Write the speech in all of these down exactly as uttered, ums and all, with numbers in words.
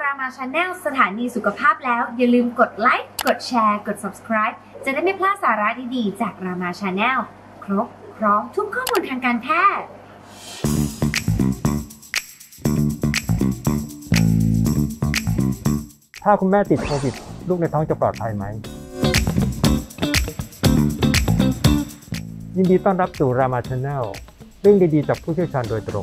Rama Channel สถานีสุขภาพแล้วอย่าลืมกดไลค์กดแชร์กด Subscribe จะได้ไม่พลาดสาระดีๆจาก Rama Channel ครบพร้อมทุกข้อมูลทางการแพทย์ถ้าคุณแม่ติดโควิดลูกในท้องจะปลอดภัยไหมยินดีต้อนรับสู่ Rama Channel เรื่องดีๆจากผู้เชี่ยวชาญโดยตรง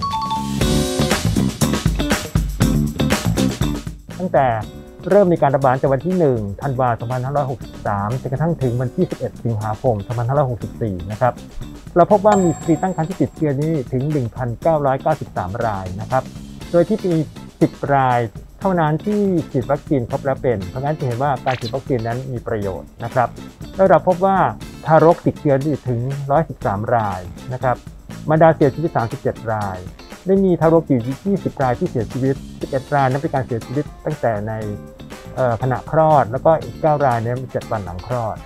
ตั้งแต่เริ่มมีการระบาดจากวันที่หนึ่งธันวาคมสองพันห้าร้อยหกสิบสามจนกระทั่งถึงวันที่สิบเอ็ดสิงหาคมสองพันห้าร้อยหกสิบสี่นะครับเราพบว่ามีสตรีตั้งครรภ์ที่ติดเชื้อนี้ถึง หนึ่งพันเก้าร้อยเก้าสิบสาม รายนะครับโดยที่มีสิบรายเท่านั้นที่ฉีดวัคซีนครบแล้วเป็นเพราะงั้นจะเห็นว่าการฉีดวัคซีนนั้นมีประโยชน์นะครับแล้วเราพบว่าทารกติดเชื้อถึงหนึ่งร้อยสิบสามรายนะครับมารดาเสียชีวิตสามสิบเจ็ดรายได้มีทารกอยู่ยี่สิบรายที่เสียชีวิตสิบเอ็ดรายนั้นเป็นการเสียชีวิตตั้งแต่ในขณะคลอดแล้วก็อีกเก้ารายนั้นเจ็ดวันหลังคลอด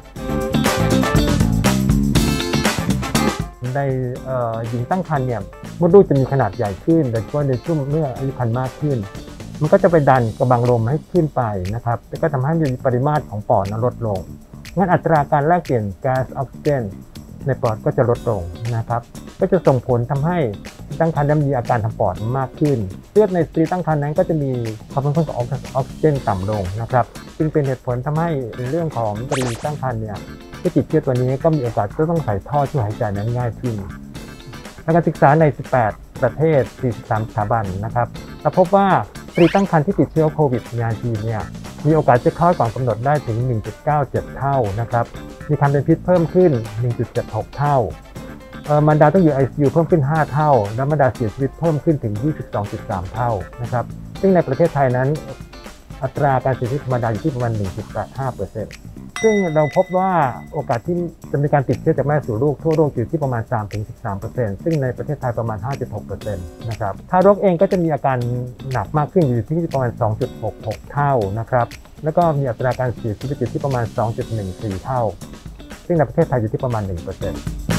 ในหญิงตั้งครรภ์เนี่ยมดลูกจะมีขนาดใหญ่ขึ้นโดยเฉพาะในช่วงเมื่ออายุครรภ์มากขึ้นมันก็จะไปดันกระบังลมให้ขึ้นไปนะครับแล้วก็ทำให้มีปริมาตรของปอดลดลงงั้นอัตราการแลกเปลี่ยนก๊าซออกซิเจนในปอดก็จะลดลงนะครับก็จะส่งผลทำให้ตั้งครรภ์นั้นมีอาการทางปอดมากขึ้นเลือดในสตรีตั้งครรภ์นั้นก็จะมีความเป็นของออกซิเจนต่ำลงนะครับจึงเป็นเหตุผลทำให้ในเรื่องของสตรีตั้งครรภ์เนี่ยที่ติดเชื้อตัวนี้ก็มีโอกาสจะต้องใส่ท่อช่วยหายใจนั้นง่ายขึ้นการศึกษาในสิบแปดประเทศสี่สิบสามสถาบันนะครับเราพบว่าสตรีตั้งครรภ์ที่ติดเชื้อโควิด สิบเก้า เนี่ยมีโอกาสจะคลอดก่อนกำหนดได้ถึง หนึ่งจุดเก้าเจ็ด เท่านะครับมีความเป็นพิษเพิ่มขึ้น หนึ่งจุดเจ็ดหก เท่ามารดาต้องอยู่ ไอ ซี ยู เพิ่มขึ้นห้าเท่าและมารดาเสียชีวิตเพิ่มขึ้นถึง ยี่สิบสองจุดสาม เท่านะครับซึ่งในประเทศไทยนั้นอัตราการเสียชีวิตมารดาอยู่ที่ประมาณ หนึ่งจุดแปดห้าเปอร์เซ็นต์ ซึ่งเราพบว่าโอกาสที่จะมีการติดเชื้อจากแม่สู่ลูกทั่วโลกอยู่ที่ประมาณ สามถึงสิบสามเปอร์เซ็นต์ ซึ่งในประเทศไทยประมาณ ห้าจุดหกเปอร์เซ็นต์ นะครับทารกเองก็จะมีอาการหนักมากขึ้นอยู่ที่ประมาณ สองจุดหกหก เท่านะครับแล้วก็มีอัตราการเสียชีวิตอยู่ที่ประมาณ สองจุดหนึ่งสี่ เท่าซึ่งในประเทศไทยอยู่ที่ประมาณ หนึ่งเปอร์เซ็นต์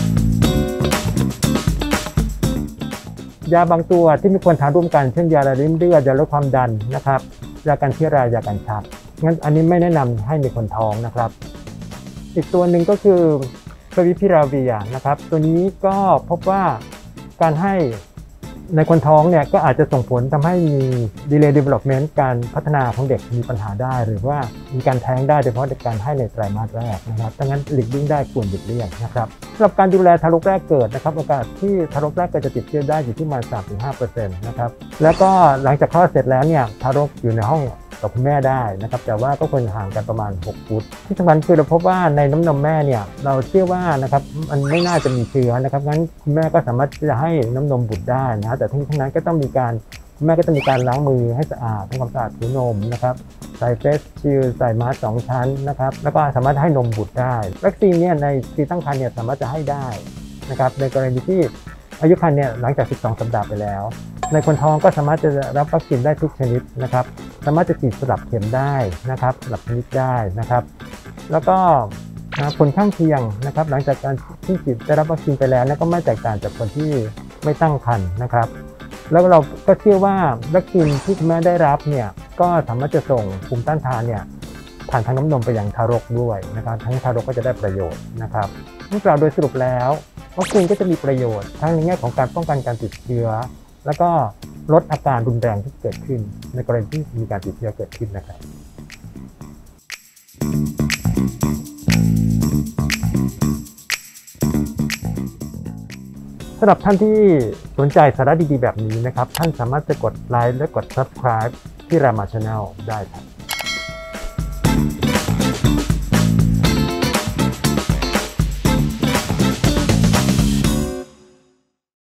ยาบางตัวที่มีควรทานร่วมกันเช่นยาละลายริ่มเลือดยาลดความดันนะครับยากันเชื้อรายากันชักงั้นอันนี้ไม่แนะนำให้ในคนท้องนะครับอีกตัวหนึ่งก็คือฟาวิพิราเวียนะครับตัวนี้ก็พบว่าการให้ในคนท้องเนี่ยก็อาจจะส่งผลทำให้มี delay development การพัฒนาของเด็กมีปัญหาได้หรือว่ามีการแท้งได้โดยเฉพาะในการให้ในไตรมาสแรกนะครับดังนั้นหลีกเลี่ยงได้ควรหลีกเลี่ยงนะครับสำหรับการดูแลทารกแรกเกิดนะครับโอกาสที่ทารกแรกเกิดจะติดเชื้อได้อยู่ที่ประมาณ สามถึงห้าเปอร์เซ็นต์ นะครับแล้วก็หลังจากคลอดเสร็จแล้วเนี่ยทารกอยู่ในห้องกับคุณแม่ได้นะครับแต่ว่าก็ควรห่างกันประมาณหกฟุตที่สำคัญคือเราพบว่าในน้ำนมแม่เนี่ยเราเชื่อว่านะครับมันไม่น่าจะมีเชื้อนะครับงั้นคุณแม่ก็สามารถจะให้น้ำนมบุตรได้นะแต่ทั้งนั้นก็ต้องมีการคุณแม่ก็ต้องมีการล้างมือให้สะอาดทำความสะอาดถุงนมนะครับใส่เฟสชิลด์ใส่มาสก์สองชั้นนะครับแล้วก็สามารถให้นมบุตรได้วัคซีนเนี่ยในสตรีตั้งครรภ์เนี่ยสามารถจะให้ได้นะครับในกรณีที่อายุครรภ์เนี่ยหลังจากสิบสองสัปดาห์ไปแล้วในคนท้องก็สามารถจะรับวัคซีนได้ทุกชนิดนะครับสามารถจะฉีดสลับเข็มได้นะครับสลับชนิดได้นะครับแล้วก็ผลข้างเคียงนะครับหลังจากการที่ฉีดได้รับวัคซีนไปแล้วก็ไม่แตกต่างจากคนที่ไม่ตั้งครรภ์นะครับแล้วเราก็เชื่อว่าวัคซีนที่คุณแม่ได้รับเนี่ยก็สามารถจะส่งภูมิต้านทานเนี่ยผ่านทางน้ำนมไปยังทารกด้วยนะครับทั้งทารกก็จะได้ประโยชน์นะครับเมื่อกล่าวโดยสรุปแล้ววัคซีนก็จะมีประโยชน์ทั้งในแง่ของการป้องกันการติดเชื้อแล้วก็ลดอาการรุนแรงที่เกิดขึ้นในกรณีที่มีการติดเชื้อเกิดขึ้นนะครับสำหรับท่านที่สนใจสาระดีๆแบบนี้นะครับท่านสามารถจะกดไลค์และกด Subscribe ที่ Rama Channel ได้ครับ